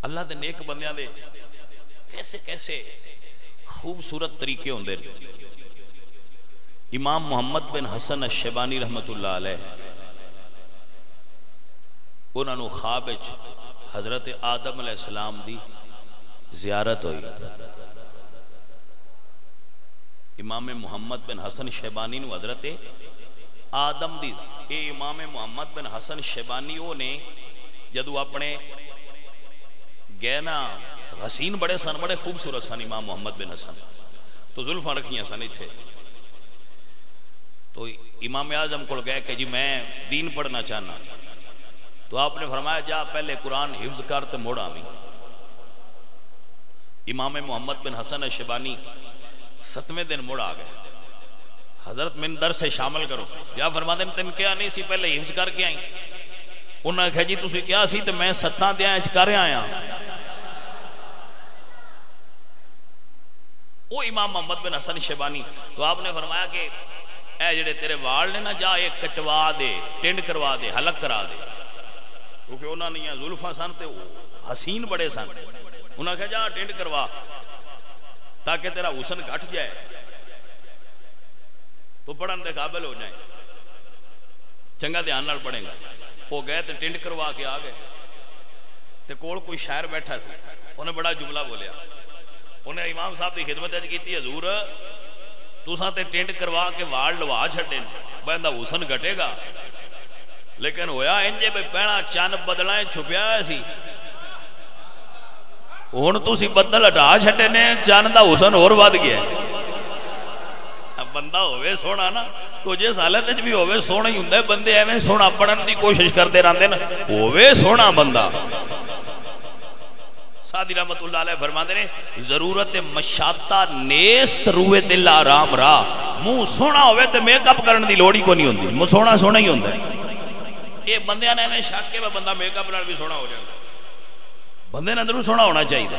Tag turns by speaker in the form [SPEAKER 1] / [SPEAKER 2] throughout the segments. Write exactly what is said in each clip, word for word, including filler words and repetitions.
[SPEAKER 1] اللہ دے نیک بندیاں دے کیسے کیسے خوبصورت طریقے ہوندے۔ امام محمد بن حسن الشیبانی رحمت اللہ علیہ انہوں نے خواب وچ حضرت آدم علیہ السلام دی زیارت ہوئی۔ امام محمد بن حسن شیبانی نو حضرت آدم دی اے امام محمد بن حسن شیبانی وہ نے جدو اپنے گئے نا حسین بڑے سن، بڑے خوبصورت سن امام محمد بن حسن، تو زلفاں رکھیاں سن اتھے، تو امام اعظم کو گئے کہ جی میں دین پڑھنا چاہنا، تو آپ نے فرمایا جا پہلے قرآن حفظ کر تو موڑ آویں۔ امام محمد بن حسن الشیبانی ستویں دن مڑ آ گئے، حضرت من در سے شامل کرو، یا فرما دیں تم کیا نہیں سی پہلے حفظ کر کے آئیں؟ انہوں نے کہا جی تسی کیا سی تو میں ستاں دیا اچ کر آیا۔ وہ امام محمد بن حسن شیبانی، تو آپ نے فرمایا کہ اے جڑے تیرے وال نے نا جا ایک کٹوا دے، ٹینڈ کروا دے، حلق کرا دے، کیونکہ انہوں نے زلفاں سن تے حسین بڑے سن، انہوں نے کہا جا ٹینڈ کروا تاکہ تیرا حسن گھٹ جائے تو پڑھن دے قابل ہو جائے، چنگا دھیان نال پڑھیں گا۔ وہ گئے تو ٹینڈ کروا کے آ گئے، تے کول کوئی شاعر بیٹھا سی، انہیں بڑا جملہ بولیا، انہیں امام صاحب دی خدمت اج کیتی، حضور تساں تے ٹینڈ کروا کے وال لوا چھڈے بندہ حسن گھٹے گا، لیکن ہویا انجے بے پہنا چن بدلائیں چھپیا ہے سی، ہن تسی بدل ہٹا چھڈے نے چن دا حسن اور ود گیا۔ بندہ ہوئے سونا نا تو جس حالت وچ بھی ہوئے سونا ہی ہوندا ہے، بندے ایویں سونا پڑھن دی کوشش کرتے رہندے نا، ہوئے سونا بندہ۔ سادی رحمت اللہ علیہ فرماتے ہیں ضرورت مشاطہ نیست روئے دل آرام را، منہ سونا ہوئے تو میک اپ کرن دی لوڑی کو نہیں ہوندی، منہ سونا سونا ہی ہوندا ہے۔ یہ بندے نے میں شک کے بندہ میک اپ نال بھی سونا ہو جائے، بندے نے اندروں سونا ہونا چاہیے،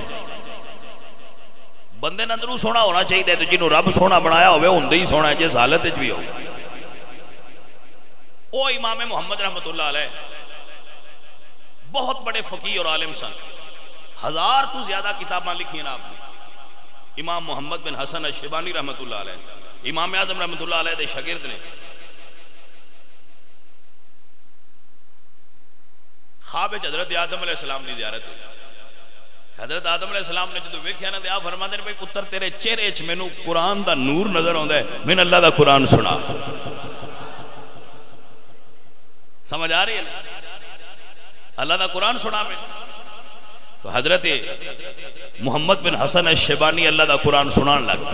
[SPEAKER 1] بندے نے اندروں سونا ہونا چاہیے، تو جنہوں رب سونا بنایا ہوئے ہوندے ہی سونا ہے جس حالت وچ بھی ہو۔ او امام محمد رحمت اللہ علیہ بہت بڑے فقیہ اور عالم سن، ہزار تو زیادہ کتاباں لکھی ہیں آپ نے۔ امام محمد بن حسن الشیبانی رحمت اللہ علیہ امام اعظم رحمت اللہ علیہ دے شاگرد نے۔ خواب حضرت آدم علیہ السلام دی زیارت ہوئی، حضرت آدم علیہ السلام نے جدو ویکھیا نا تے آپ فرماندے نے بھئی پتر تیرے چہرے وچ مینوں قرآن دا نور نظر آوندا ہے، میں اللہ دا قرآن سنا۔ سمجھ آ رہی ہے اللہ دا قرآن سنا میں؟ تو حضرت محمد بن حسن الشیبانی اللہ دا قرآن سنان لگا،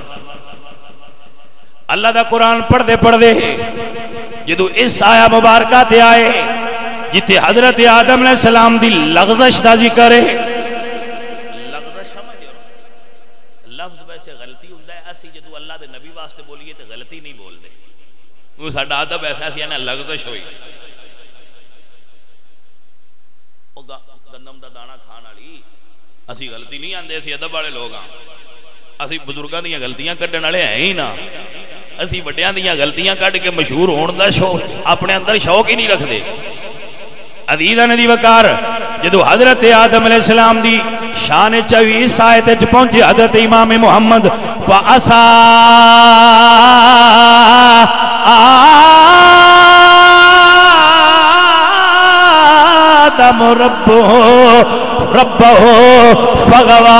[SPEAKER 1] اللہ دا قرآن پڑھ دے پڑھ دے جدو اس آیا مبارکہ تے آئے جتے حضرت آدم علیہ السلام دی لغزش دا ذکر ہے۔ لغزش سمجھ لفظ ویسے غلطی ہوندہ ہے، اسی جدو اللہ دے نبی واسطے بولیے تے غلطی نہیں بول دے، وہ ساڈا ادب ایسا سی ہے لغزش ہوئی، گندم دا دانا کھان والی اسی غلطی نہیں آندے، اسی ادب والے لوگ ہاں، اسی بزرگاں دیاں غلطیاں کڈن والے ہیں ہی نہ، اسی وڈیاں دیاں غلطیاں کڈ کے مشہور ہون دا شوق اپنے اندر شوق ہی نہیں رکھدے۔ عزیزاں دی وقار جدو حضرت آدم علیہ السلام دی شان چوی اس آیت وچ پہنچے حضرت امام محمد فعصا آدم ربہ ربہ فغوا،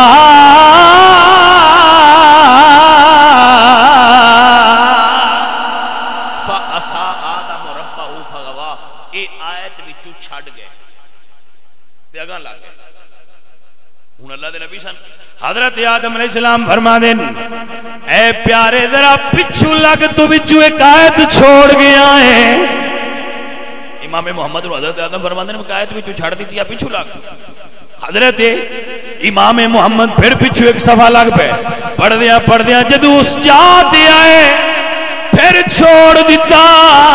[SPEAKER 1] فعصا آدم ربہ فغوا، اے آیت وچوں چھڈ گئے تے اگاں لگ گئے۔ ہن اللہ دے نبی سن حضرت آدم علیہ السلام فرما دین اے پیارے ذرا پچھو لگ تو وچوں ایک آیت چھوڑ گیا ہے۔ امام محمد رو حضرت آدم فرماندے نے آیت وچوں چھڑ دیتی ہے پیچھے لگ، حضرت امام محمد پھر پیچھے ایک صفحہ لگ پہ پڑھ دیا پڑھ دیا جدو اس جاتے آئے پھر چھوڑ دیتا،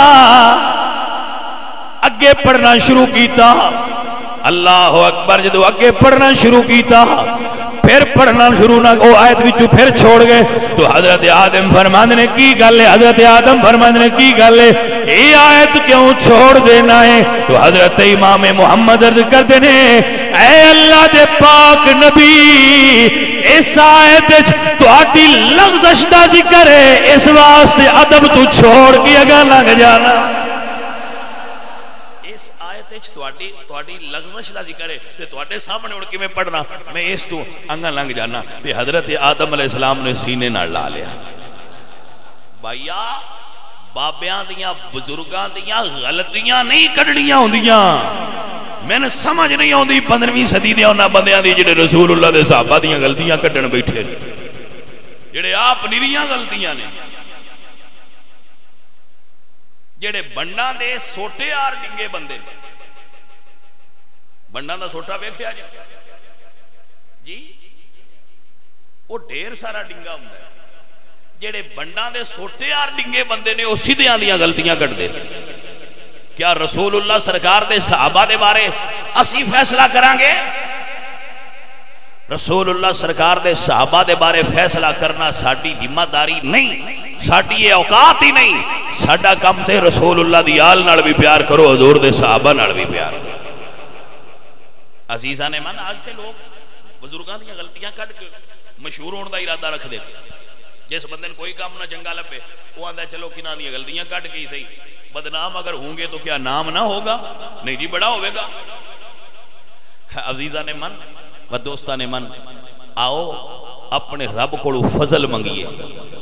[SPEAKER 1] اگے پڑھنا شروع کیتا، اللہ اکبر، جدو اگے پڑھنا شروع کیتا پھر پڑھنا شروع نہ وہ آیت وچوں پھر چھوڑ گئے، تو حضرت آدم فرماندے نے کی گل ہے، حضرت آدم فرماندے نے کی گل ہے، یہ آیت کیوں چھوڑ دینا ہے؟ تو حضرت امام محمد عرض کرتے ہیں اے اللہ دے پاک نبی اس آیت تہاڈی لغزش دا ذکر ہے، اس واسطے ادب تو چھوڑ کے اگا لنگ جانا. اس آیت وچ تہاڈی تہاڈی لغزش دا ذکر ہے تے تہاڈے سامنے ہن کیویں پڑھنا، میں اس تو اگا لنگ جانا تے حضرت آدم علیہ السلام نے سینے نال لا لیا. بھائیا بابیاں دیاں بزرگاں دیاں غلطیاں نہیں کڈنیاں ہوندیاں. میں نے سمجھ نہیں آتی پندرہویں صدی دے انہاں بندیاں دی جڑے رسول اللہ دے صحابہ دیاں غلطیاں کڈن بیٹھے جڑے آپ نیریاں غلطیاں نے، جڑے بنڈاں دے سوٹے آر ڈنگے بندے. بنڈاں دا سوٹا ویکھیا جی جی وہ ڈھیر سارا ڈنگا ہوندا ہے. جڑے بنڈاں دے سوٹے آر ڈنگے بندے نے وہ سیدھیاں دیاں غلطیاں کڈ دے. کیا رسول اللہ سرکار دے صحابہ دے بارے اسی فیصلہ کران گے؟ رسول اللہ سرکار دے صحابہ دے بارے فیصلہ کرنا ساڈی ذمہ داری نہیں، ساڈی یہ اوقات ہی نہیں. ساڈا کم تے رسول اللہ دی آل نال بھی پیار کرو، حضور دے صحابہ نال بھی پیار کرو. عزیزاں نے من آج تے لوگ بزرگاں دی غلطیاں کڈ کے مشہور ہون دا ارادہ رکھ دے. جس بندے کوئی کام نہ چنگا لبے وہ آندا چلو کناں دی غلطیاں کڈ کے ہی صحیح، بدنام اگر ہوں گے تو کیا نام نہ ہوگا؟ نہیں جی بڑا ہوئے گا. عزیزاں نے من و دوستاں نے من، آؤ اپنے رب کو فضل منگیے.